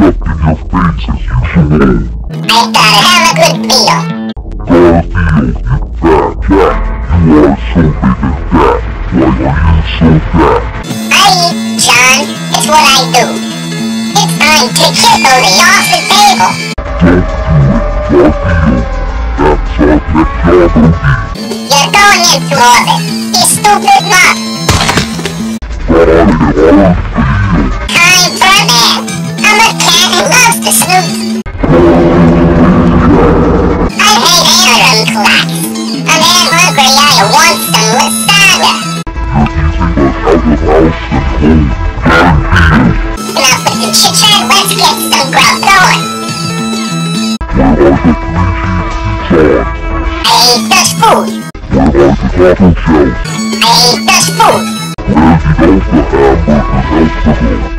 stuck in your face as usual. I got a hella good feel. Garfield, you fat cat. You are so big and fat. Why are you so fat? I eat, John. It's what I do. It's time to kick Odie off the table. Don't do it, Garfield. That's our next job, Odie. You're going into orbit, you stupid mutt. Time for a nap. I'm a cat who loves to snooze. I hate anagram clacks. A man hungry, I want some lasagna. Enough with the chit-chat, let's get some grub going. I ate this food. I ate this food. Where'd you go for hamburger?